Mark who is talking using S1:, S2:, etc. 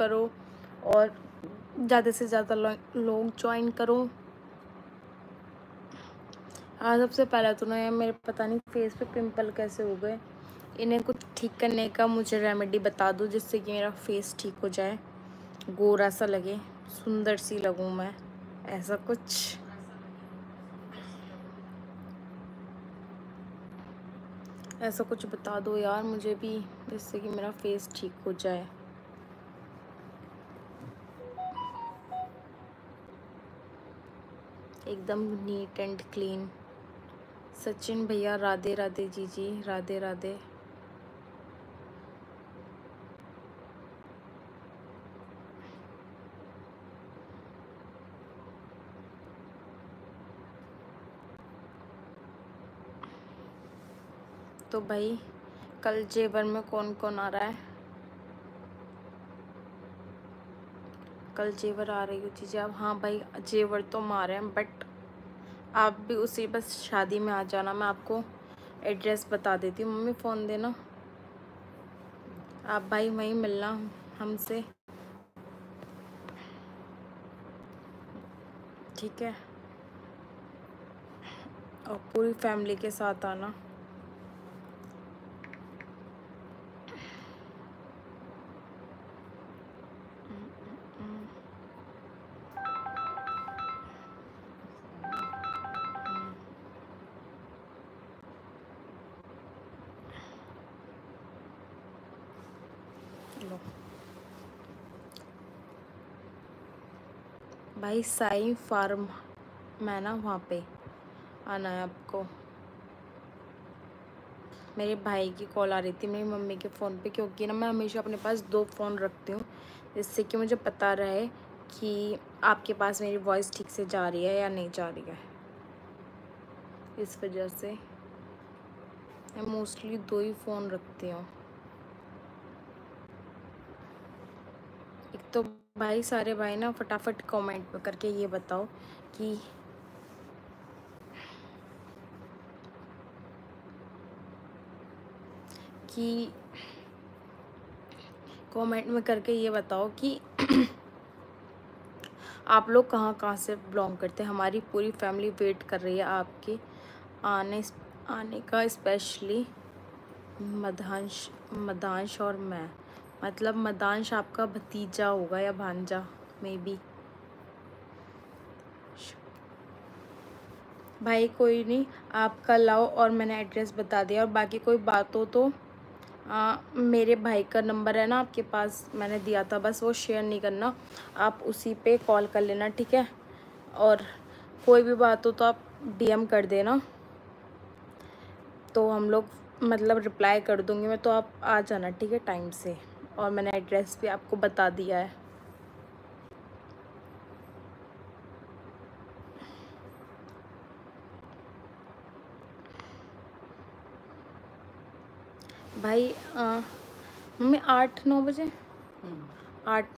S1: करो और ज़्यादा से ज़्यादा लोग ज्वाइन करो। हाँ, सबसे पहले तो ना यार मेरे पता नहीं फेस पे पिंपल कैसे हो गए, इन्हें कुछ ठीक करने का मुझे रेमेडी बता दो जिससे कि मेरा फेस ठीक हो जाए, गोरा सा लगे, सुंदर सी लगूं मैं, ऐसा कुछ। ऐसा कुछ बता दो यार मुझे भी जिससे कि मेरा फेस ठीक हो जाए। एकदम नीट एंड क्लीन। सचिन भैया राधे राधे। जी राधे राधे। तो भाई कल जेवर में कौन कौन आ रहा है? कल जेवर आ रही हो चीज़ें आप? हाँ भाई जेवर तो हम आ रहे हैं, बट आप भी उसी बस शादी में आ जाना। मैं आपको एड्रेस बता देती हूँ। मम्मी फ़ोन देना, आप भाई वहीं मिलना हमसे, ठीक है? और पूरी फैमिली के साथ आना। लो भाई साई फार्म में ना, वहाँ पे आना है आपको। मेरे भाई की कॉल आ रही थी मेरी मम्मी के फ़ोन पे, क्योंकि ना मैं हमेशा अपने पास 2 फ़ोन रखती हूँ जिससे कि मुझे पता रहे कि आपके पास मेरी वॉइस ठीक से जा रही है या नहीं जा रही है। इस वजह से मैं मोस्टली 2 ही फ़ोन रखती हूँ। एक तो भाई सारे भाई ना फटाफट कमेंट में करके ये बताओ कि कमेंट में करके ये बताओ कि आप लोग कहाँ कहाँ से बिलोंग करते हैं। हमारी पूरी फैमिली वेट कर रही है आपके आने का, स्पेशली मदांश और मैं। मतलब मदांश आपका भतीजा होगा या भांजा, मे बी। भाई कोई नहीं, आप कल आओ और मैंने एड्रेस बता दिया। और बाकी कोई बात हो तो मेरे भाई का नंबर है ना आपके पास, मैंने दिया था, बस वो शेयर नहीं करना, आप उसी पे कॉल कर लेना, ठीक है? और कोई भी बात हो तो आप DM कर देना, तो हम लोग मतलब रिप्लाई कर दूँगी मैं, तो आप आ जाना, ठीक है, टाइम से। और मैंने एड्रेस भी आपको बता दिया है। भाई मम्मी 8-9 बजे, 8